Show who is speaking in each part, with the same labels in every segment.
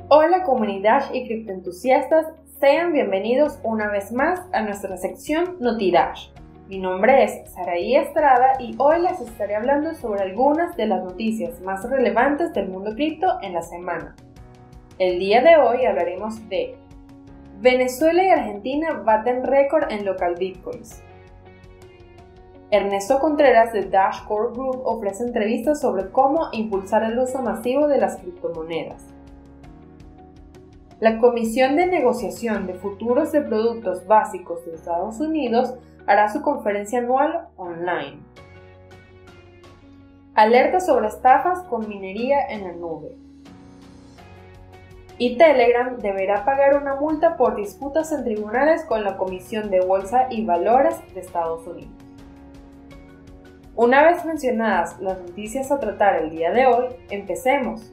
Speaker 1: Hola comunidad y criptoentusiastas, sean bienvenidos una vez más a nuestra sección NotiDash. Mi nombre es Saraí Estrada y hoy les estaré hablando sobre algunas de las noticias más relevantes del mundo cripto en la semana. El día de hoy hablaremos de Venezuela y Argentina baten récord en local bitcoins. Ernesto Contreras de Dash Core Group ofrece entrevistas sobre cómo impulsar el uso masivo de las criptomonedas. La Comisión de Negociación de Futuros de Productos Básicos de Estados Unidos hará su conferencia anual online. Alerta sobre estafas con minería en la nube. Y Telegram deberá pagar una multa por disputas en tribunales con la Comisión de Bolsa y Valores de Estados Unidos. Una vez mencionadas las noticias a tratar el día de hoy, empecemos.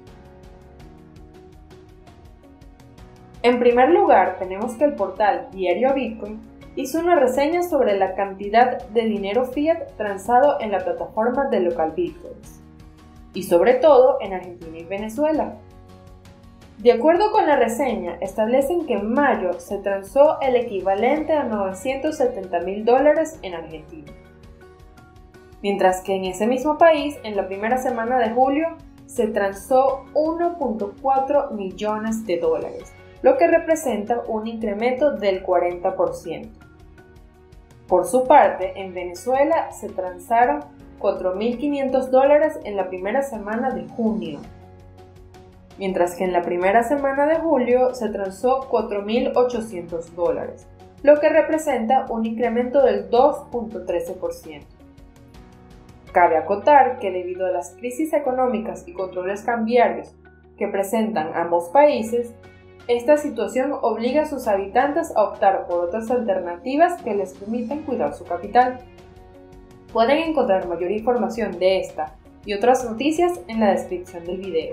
Speaker 1: En primer lugar, tenemos que el portal Diario Bitcoin hizo una reseña sobre la cantidad de dinero fiat transado en la plataforma de local bitcoins, y sobre todo en Argentina y Venezuela. De acuerdo con la reseña, establecen que en mayo se transó el equivalente a $970.000 en Argentina, mientras que en ese mismo país, en la primera semana de julio, se transó $1.4 millones, lo que representa un incremento del 40%. Por su parte, en Venezuela se transaron $4.500 en la primera semana de junio, mientras que en la primera semana de julio se transó $4.800, lo que representa un incremento del 2.13%. Cabe acotar que debido a las crisis económicas y controles cambiarios que presentan ambos países, esta situación obliga a sus habitantes a optar por otras alternativas que les permitan cuidar su capital. Pueden encontrar mayor información de esta y otras noticias en la descripción del video.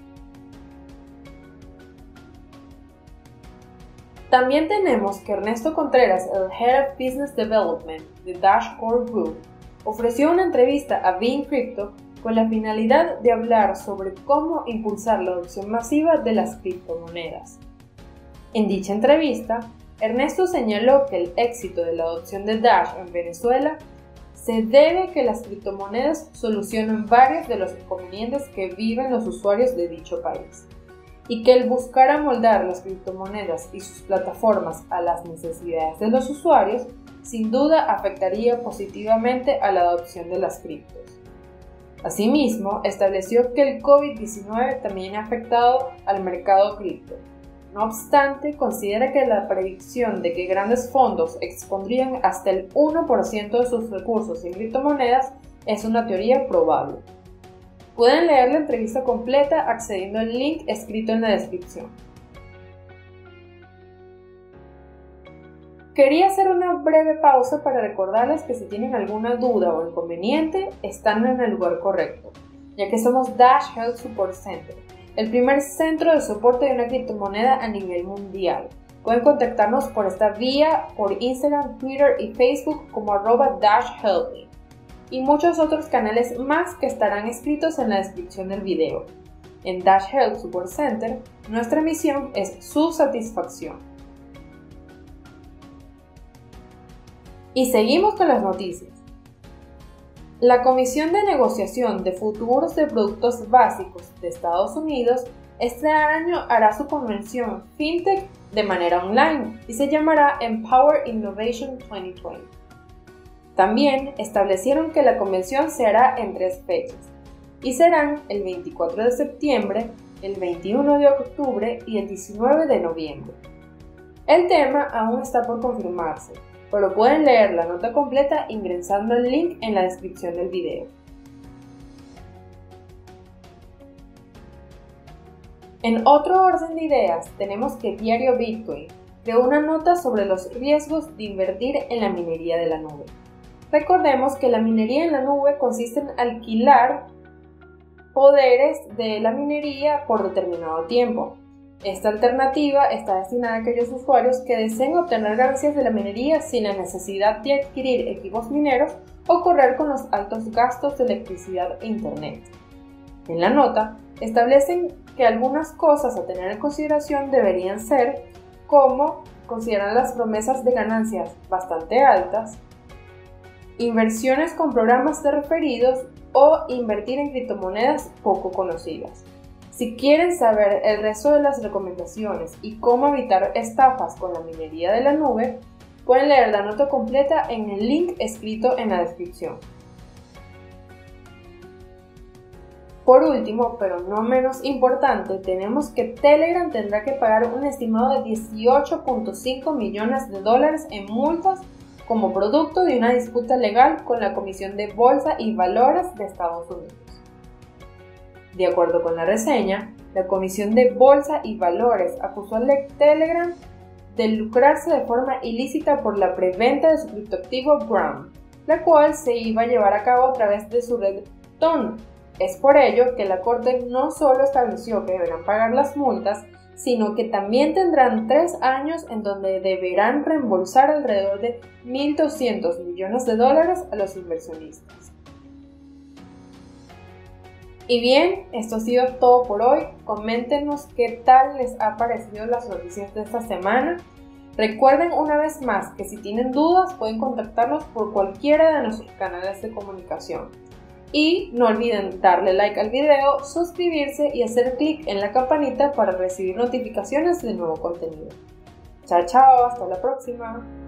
Speaker 1: También tenemos que Ernesto Contreras, el Head of Business Development de Dash Core Group, ofreció una entrevista a Bean Crypto con la finalidad de hablar sobre cómo impulsar la adopción masiva de las criptomonedas. En dicha entrevista, Ernesto señaló que el éxito de la adopción de Dash en Venezuela se debe a que las criptomonedas solucionan varios de los inconvenientes que viven los usuarios de dicho país, y que el buscar amoldar las criptomonedas y sus plataformas a las necesidades de los usuarios sin duda afectaría positivamente a la adopción de las criptos. Asimismo, estableció que el COVID-19 también ha afectado al mercado cripto. No obstante, considera que la predicción de que grandes fondos expondrían hasta el 1% de sus recursos en criptomonedas es una teoría probable. Pueden leer la entrevista completa accediendo al link escrito en la descripción. Quería hacer una breve pausa para recordarles que si tienen alguna duda o inconveniente, están en el lugar correcto, ya que somos Dash Health Support Center, el primer centro de soporte de una criptomoneda a nivel mundial. Pueden contactarnos por esta vía por Instagram, Twitter y Facebook como @DashHealthy, y muchos otros canales más que estarán escritos en la descripción del video. En Dash Health Support Center, nuestra misión es su satisfacción. Y seguimos con las noticias. La Comisión de Negociación de Futuros de Productos Básicos de Estados Unidos este año hará su convención FinTech de manera online y se llamará Empower Innovation 2020. También establecieron que la convención se hará en 3 fechas y serán el 24 de septiembre, el 21 de octubre y el 19 de noviembre. El tema aún está por confirmarse, pero pueden leer la nota completa ingresando el link en la descripción del video. En otro orden de ideas, tenemos que Diario Bitcoin creó una nota sobre los riesgos de invertir en la minería de la nube. Recordemos que la minería en la nube consiste en alquilar poderes de la minería por determinado tiempo. Esta alternativa está destinada a aquellos usuarios que deseen obtener ganancias de la minería sin la necesidad de adquirir equipos mineros o correr con los altos gastos de electricidad e internet. En la nota, establecen que algunas cosas a tener en consideración deberían ser como considerar las promesas de ganancias bastante altas, inversiones con programas de referidos o invertir en criptomonedas poco conocidas. Si quieren saber el resto de las recomendaciones y cómo evitar estafas con la minería de la nube, pueden leer la nota completa en el link escrito en la descripción. Por último, pero no menos importante, tenemos que Telegram tendrá que pagar un estimado de $18.5 millones en multas como producto de una disputa legal con la Comisión de Bolsa y Valores de Estados Unidos. De acuerdo con la reseña, la Comisión de Bolsa y Valores acusó a Telegram de lucrarse de forma ilícita por la preventa de su criptoactivo Gram, la cual se iba a llevar a cabo a través de su red Ton. Es por ello que la Corte no solo estableció que deberán pagar las multas, sino que también tendrán 3 años en donde deberán reembolsar alrededor de $1.200 millones a los inversionistas. Y bien, esto ha sido todo por hoy. Coméntenos qué tal les ha parecido las noticias de esta semana. Recuerden una vez más que si tienen dudas pueden contactarnos por cualquiera de nuestros canales de comunicación. Y no olviden darle like al video, suscribirse y hacer clic en la campanita para recibir notificaciones de nuevo contenido. Chao, chao, hasta la próxima.